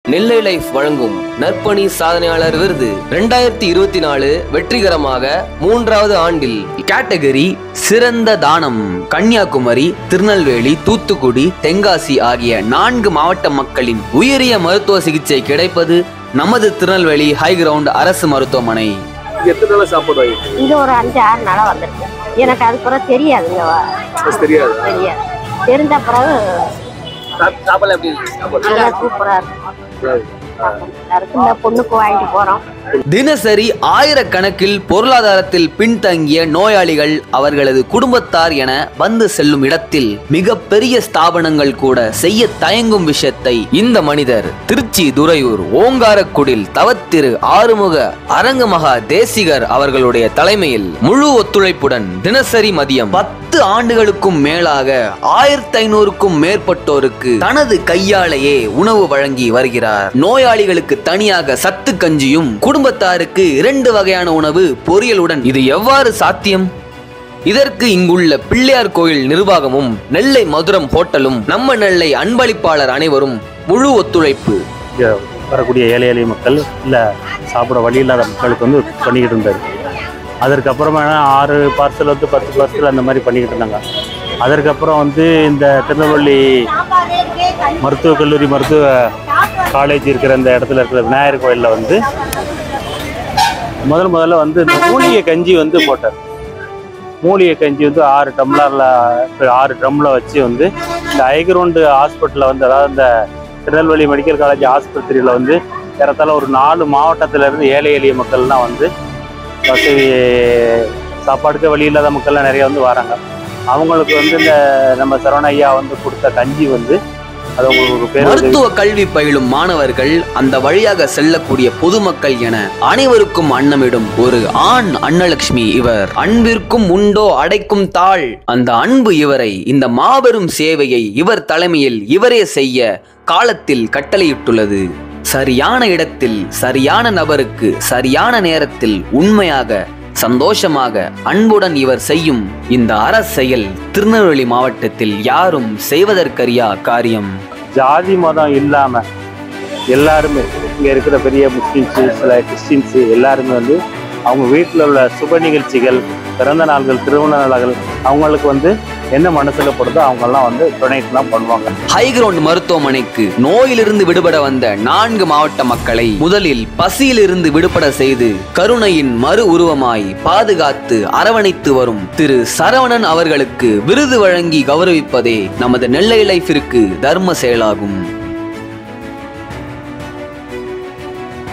நெல்லை life வழங்கும் நற்பணி சாதனையாளர் விருது 2024 வெற்றிகரமாக 3வது ஆண்டில் கேட்டகரி சிறந்த தானம் கன்னியாகுமரி, திருநெல்வேலி, தூத்துக்குடி, தென்காசி ஆகிய 4 மாவட்ட மக்களின் உயரிய மருத்துவ சிகிச்சை கிடைப்பது நமது திருநெல்வேலி ஹை கிரவுண்ட் அரசு மருத்துவமனை. எத்தனை நாளா சாப்பாடு இங்க ஒரு 5-6 நாளா வந்திருக்கு. எனக்கு அது கூட தெரியாதுங்க. தெரியாது. தெரிஞ்ச பிறகு சாப்பாடு எப்படி நல்லா சூப்பரா இருக்கும். இந்த பொண்ணுக்கு வாங்கிட்டு போறோம். தினசரி ஆயிரக்கணக்கில் பொருளாதாரத்தில் பின்தங்கிய நோயாளிகள் அவர்களது குடும்பத்தார் என வந்து செல்லும் இடத்தில் மிகப்பெரிய ஸ்தாபனங்கள் கூட செய்ய தயங்கும் விஷயத்தை இந்த மனிதர் திருச்சி துறையூர் ஓங்காரக்குடில் தவத்திரு ஆறுமுக அரங்கமகா தேசிகர் அவர்களுடைய தலைமையில் முழு ஒத்துழைப்புடன் தினசரி மதியம் 10 ஆண்டுகளுக்கும் மேலாக 1500க்கும் மேற்பட்டோருக்கு தனது கையாலேயே உணவு வழங்கி வருகிறார். நோயாளிகளுக்கு தனியாக சத்து கஞ்சியும் குடும்பத்தாருக்கு 2 வகையான உணவு பொரியலுடன். இது எவ்வாறு சாத்தியம்? இதற்கு இங்குள்ள பிள்ளையார் கோயில் நிர்வாகமும் நெல்லை மதுரம் ஹோட்டலும் நம்ம நெல்லை அன்பளிப்பாளர் அனைவரும் முழு ஒத்துழைப்பு. வரக்கூடிய ஏழை எளிய மக்கள் இல்லை சாப்பிட வழி இல்லாத மக்களுக்கு வந்து பண்ணிக்கிட்டு இருந்தார். அதற்கப்புறமா 6 பார்சல் 10 பார்சல் அந்த மாதிரி பண்ணிக்கிட்டு இருந்தாங்க. அதற்கப்புறம் இந்த திருநெல்வேலி மருத்துவக் கல்லூரி மருத்துவ காலேஜ் இருக்கிற இந்த இடத்துல இருக்கிற விநாயகர் கோயிலில் முதல்ல இந்த மூலிகை கஞ்சி போட்டார். மூலிகை கஞ்சி 6 டம்ளரில் 6 ட்ரம்மில் வச்சு இந்த ஹைகிரவுண்டு ஹாஸ்பிட்டலில் அதாவது இந்த திருநெல்வேலி மெடிக்கல் காலேஜ் ஆஸ்பத்திரியில் ஏறத்தாழ ஒரு 4 மாவட்டத்திலேருந்து ஏழை எளிய மக்கள்லாம் வசதி சாப்பாடுக்கு வழி இல்லாத மக்கள்லாம் நிறைய வராங்க. அவங்களுக்கு இந்த நம்ம சரவணையா கொடுத்த கஞ்சி மருத்துவ கல்வி பயிலும் மாணவர்கள், அந்த வழியாக செல்லக்கூடிய பொதுமக்கள் என அனைவருக்கும் அன்னமிடும் ஒரு ஆண் அன்னலட்சுமி இவர். அன்பிற்கும் உண்டோ அடைக்கும் தாள். அந்த அன்பு இவரை இந்த மாபெரும் சேவையை இவர் தலைமையில் இவரே செய்ய காலத்தில் கட்டளையிட்டுள்ளது. சரியான இடத்தில் சரியான நபருக்கு சரியான நேரத்தில் உண்மையாக சந்தோஷமாக அன்புடன் இவர் செய்யும் இந்த அரசெயல் திருநெல்வேலி மாவட்டத்தில் யாரும் செய்வதற்கரியா காரியம். ஜாதி மதம் இல்லாம எல்லாருமே இங்க இருக்கிற பெரிய முஸ்லிம்ஸு, சில கிறிஸ்டின்ஸு எல்லாருமே அவங்க வீட்டில் உள்ள சுப நிகழ்ச்சிகள், பிறந்த நாள்கள், திருமண நாள்கள் அவங்களுக்கு என்ன மனசுல படுதோ அவங்கெல்லாம் டொனேட்லாம் பண்ணுவாங்க. ஹை கிரவுண்ட் மருத்துவமனைக்கு நோயிலிருந்து விடுபட வந்த 4 மாவட்ட மக்களை முதலில் பசியிலிருந்து விடுபட செய்து கருணையின் மறு உருவமாய் பாதுகாத்து அரவணைத்து வரும் திரு சரவணன் அவர்களுக்கு விருது வழங்கி கௌரவிப்பதே நமது நெல்லை லைஃபிற்கு தர்ம செயலாகும்.